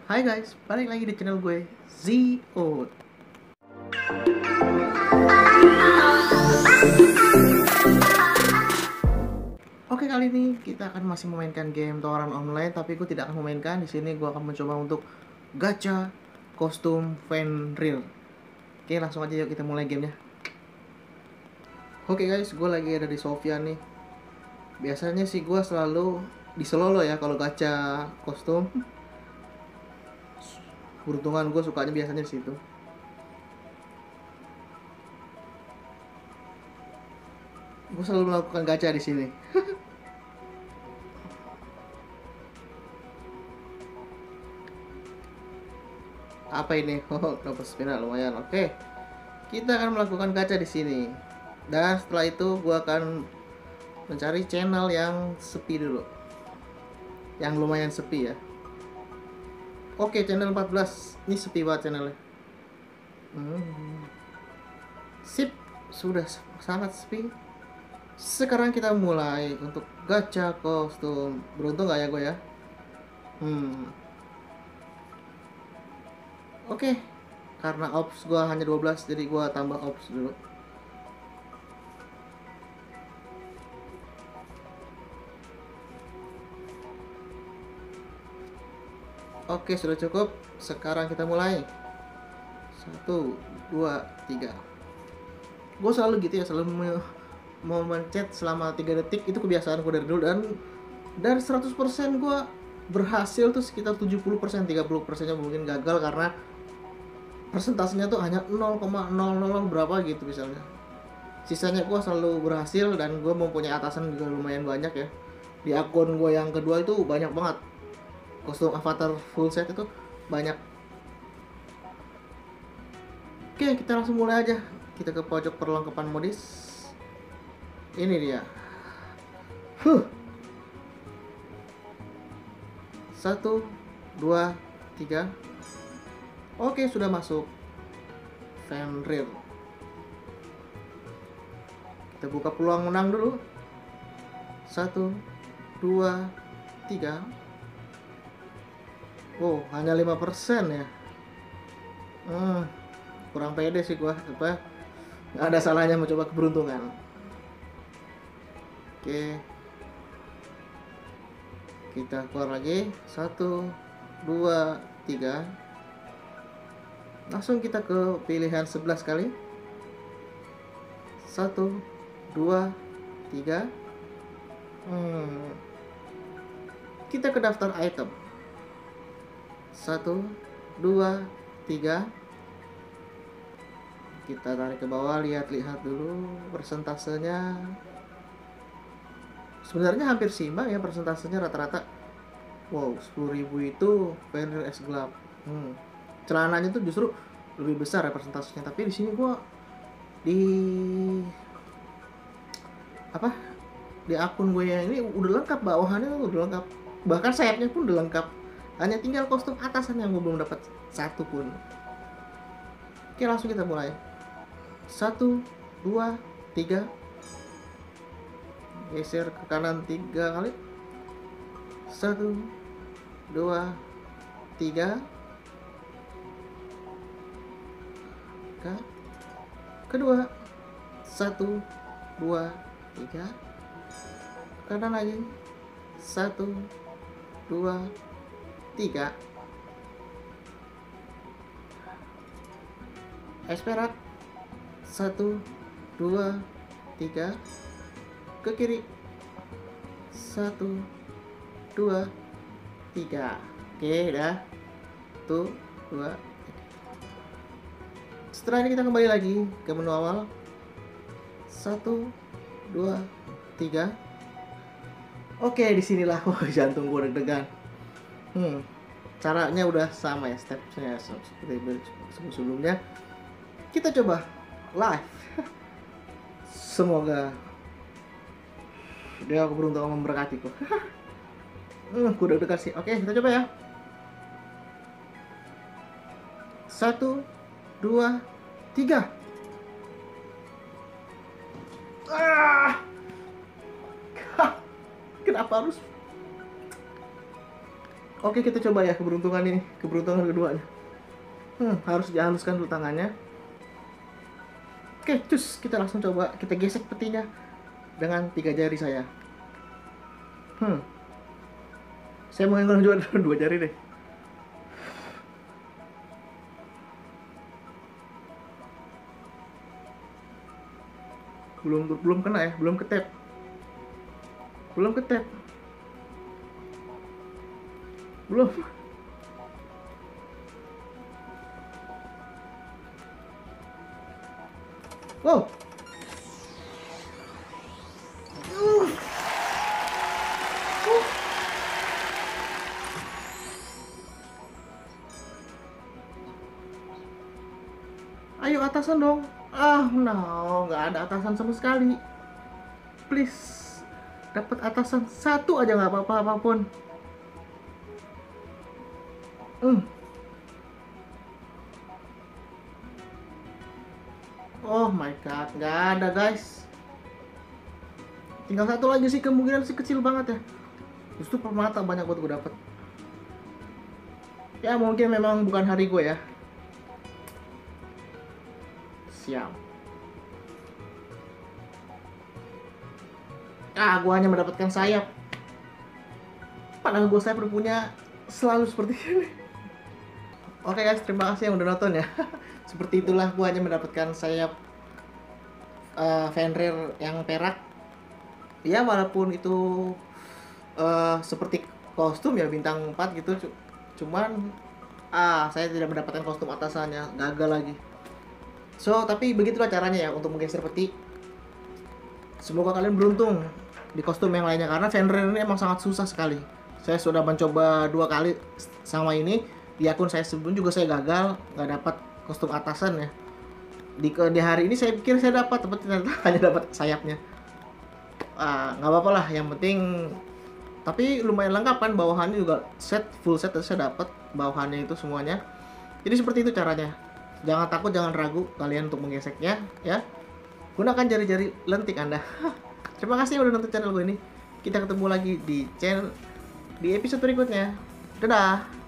Hai guys, balik lagi di channel gue, Zio. Oke, kali ini kita akan masih memainkan game tawaran online, tapi gue tidak akan memainkan. Di sini gue akan mencoba untuk gacha kostum Fenrir. Oke, langsung aja yuk kita mulai gamenya. Oke guys, gue lagi ada di Sofia nih. Biasanya sih gue selalu di Selolo ya kalau gacha kostum. Keberuntungan gue sukanya biasanya di situ. Gue selalu melakukan gacha di sini. Apa ini? Oh, dapat spinal lumayan. Oke. Kita akan melakukan gacha di sini. Dan setelah itu gua akan mencari channel yang sepi dulu. Yang lumayan sepi ya. Oke, channel 14. Ini sepi banget channelnya. Sip, sudah sangat sepi. Sekarang kita mulai untuk gacha kostum. Beruntung gak ya gue ya? Oke. Karena ops gua hanya 12, jadi gua tambah ops dulu. Oke, sudah cukup. Sekarang kita mulai. 1, 2, 3. Gue selalu gitu ya, selalu mau mencet selama 3 detik. Itu kebiasaan gue dari dulu. Dan 100% gue berhasil tuh sekitar 70%. 30%-nya mungkin gagal karena persentasenya tuh hanya 0,00 berapa gitu misalnya. Sisanya gue selalu berhasil dan gue mempunyai atasan juga lumayan banyak ya. Di akun gue yang kedua itu banyak banget. Kostum avatar full set itu banyak. Oke, kita langsung mulai aja. Kita ke pojok perlengkapan modis. Ini dia. 1, 2, 3. Oke, sudah masuk Fenrir. Kita buka peluang menang dulu. 1, 2, 3. Oh, hanya 5% ya. Kurang pede sih gua. Nggak ada salahnya mencoba keberuntungan. Oke. Kita keluar lagi. 1, 2, 3. Langsung kita ke pilihan 11 kali. 1, 2, 3. Kita ke daftar item. 1, 2, 3. Kita tarik ke bawah, lihat-lihat dulu persentasenya. Sebenarnya hampir seimbang ya persentasenya rata-rata. Wow, 10.000 itu Fenrir S Glove. Celananya tuh justru lebih besar ya persentasenya. Tapi di sini gua di di akun gue yang ini udah lengkap, bawahannya tuh udah lengkap. Bahkan sayapnya pun udah lengkap. Hanya tinggal kostum atasan yang gue belum dapat satu pun. Oke, langsung kita mulai. 1, 2, 3. Geser ke kanan 3 kali. 1, 2, 3. Kedua. 1, 2, 3. Kanan lagi. 1, 2, 3. Esperat. 1, 2, 3. Ke kiri. 1, 2, 3. Oke, udah. 1, 2, 3. Setelah ini kita kembali lagi ke menu awal. 1, 2, 3. Oke, disinilah jantung gue deg-degan. Caranya udah sama ya, stepnya seperti sebelumnya. Kita coba live. Semoga dia keberuntungan memberkatiku. Gue deg-degan sih. Oke, kita coba ya. 1, 2, 3. Kenapa harus Oke, kita coba ya keberuntungan ini, keberuntungan keduanya. Harus dihaluskan dulu tangannya. Oke, cus, kita langsung coba, kita gesek petinya dengan 3 jari saya. Saya mau yang juga 2 jari deh. Belum kena ya, belum ketep. Belum. Wow. Ayo atasan dong. No, nggak ada atasan sama sekali. Please, dapat atasan satu aja nggak apa-apa apapun. Oh my god, nggak ada guys. Tinggal satu lagi sih, kemungkinan sih kecil banget ya. Justru permata banyak buat gue dapet. Ya mungkin memang bukan hari gue ya. Siap. Gue hanya mendapatkan sayap. Padahal gue sayap punya selalu seperti ini. Oke guys, terima kasih yang udah nonton ya. Seperti itulah gue hanya mendapatkan sayap Fenrir yang perak. Ya walaupun itu seperti kostum ya bintang 4 gitu. Cuman saya tidak mendapatkan kostum atasannya, gagal lagi. So, tapi begitulah caranya ya untuk menggeser peti. Semoga kalian beruntung di kostum yang lainnya, karena Fenrir ini emang sangat susah sekali. Saya sudah mencoba 2 kali sama ini. Di akun saya sebelum juga saya gagal, nggak dapat kostum atasan ya. Di hari ini saya pikir saya dapat, tapi ternyata hanya dapat sayapnya. Nggak apa-apa lah, yang penting. Tapi lumayan lengkap kan, bawahannya juga full set saya dapat bawahannya itu semuanya. Jadi seperti itu caranya. Jangan takut, jangan ragu kalian untuk menggeseknya ya. Gunakan jari-jari lentik Anda. Terima kasih udah nonton channel gue ini. Kita ketemu lagi di episode berikutnya. Dadah.